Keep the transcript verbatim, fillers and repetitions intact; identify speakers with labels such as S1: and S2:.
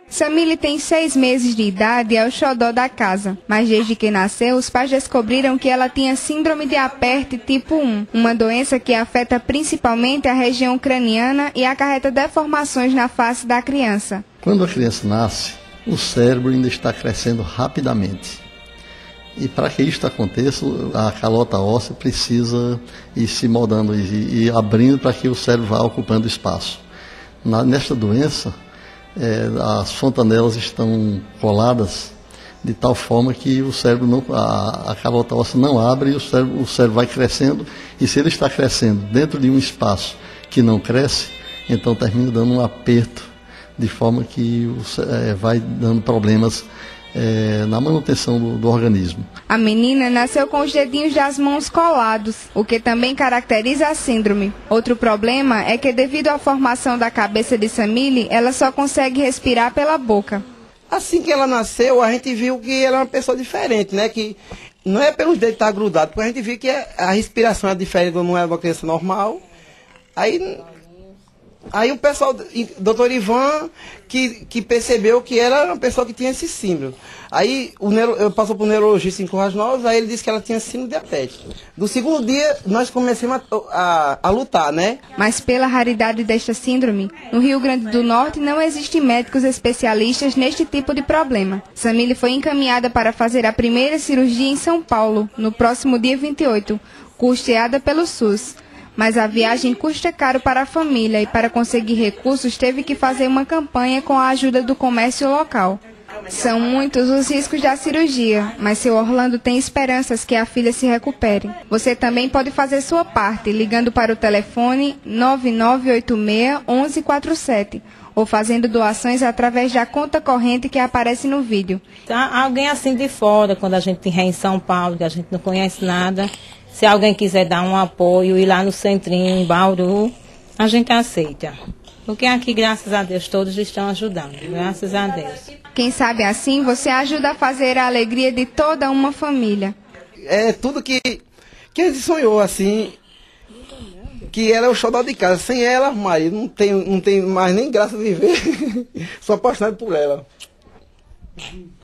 S1: Samile tem seis meses de idade e é o xodó da casa, mas desde que nasceu, os pais descobriram que ela tinha síndrome de Apert tipo um, uma doença que afeta principalmente a região craniana e acarreta deformações na face da criança.
S2: Quando a criança nasce, o cérebro ainda está crescendo rapidamente. E para que isso aconteça, a calota óssea precisa ir se moldando e, e abrindo para que o cérebro vá ocupando espaço. Na, nesta doença, é, as fontanelas estão coladas de tal forma que o cérebro não, a, a calota óssea não abre e o cérebro, o cérebro vai crescendo. E se ele está crescendo dentro de um espaço que não cresce, então termina dando um aperto, de forma que o, é, vai dando problemas É, na manutenção do, do organismo.
S1: A menina nasceu com os dedinhos das mãos colados, o que também caracteriza a síndrome. Outro problema é que, devido à formação da cabeça de Samile, ela só consegue respirar pela boca.
S3: Assim que ela nasceu, a gente viu que ela é uma pessoa diferente, né? Que não é pelos dedos estar grudado, porque a gente viu que a respiração é diferente, não é uma criança normal. Aí... Aí o pessoal, doutor Ivan, que, que percebeu que era uma pessoa que tinha esse síndrome. Aí o neuro, passou para o neurologista em Currais Novos, aí ele disse que ela tinha síndrome diabética. Do segundo dia, nós começamos a, a, a lutar, né?
S1: Mas pela raridade desta síndrome, no Rio Grande do Norte não existem médicos especialistas neste tipo de problema. Samile foi encaminhada para fazer a primeira cirurgia em São Paulo, no próximo dia vinte e oito, custeada pelo SUS. Mas a viagem custa caro para a família e, para conseguir recursos, teve que fazer uma campanha com a ajuda do comércio local. São muitos os riscos da cirurgia, mas seu Orlando tem esperanças que a filha se recupere. Você também pode fazer sua parte ligando para o telefone nove nove oito seis, um um quatro sete ou fazendo doações através da conta corrente que aparece no vídeo.
S4: Tá, alguém assim de fora, quando a gente estiver em São Paulo, que a gente não conhece nada... Se alguém quiser dar um apoio, ir lá no Centrinho, em Bauru, a gente aceita. Porque aqui, graças a Deus, todos estão ajudando. Graças a Deus.
S1: Quem sabe assim, você ajuda a fazer a alegria de toda uma família.
S3: É tudo que, que a gente sonhou, assim, que ela é o xodó de casa. Sem ela, Maria, não tem, não tem mais nem graça de viver. Sou apaixonado por ela.